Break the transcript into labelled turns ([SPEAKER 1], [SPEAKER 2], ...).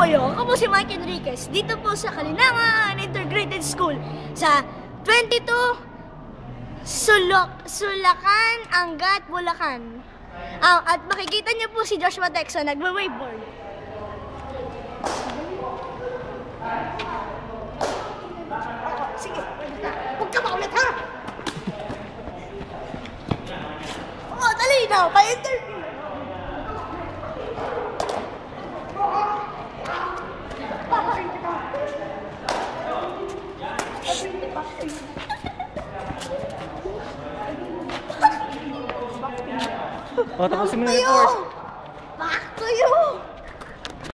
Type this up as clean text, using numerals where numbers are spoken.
[SPEAKER 1] kayo. Ako po si Mike Enriquez. Dito po sa Kalinangan Integrated School sa 22 Sulacan, Angat, Bulacan. At makikita niyo po si Joshua Texo nagwa-waveboard. Sige, huwag ka maulit ha! Oh, dali na! Pa-interview!
[SPEAKER 2] O, tapos mo na report.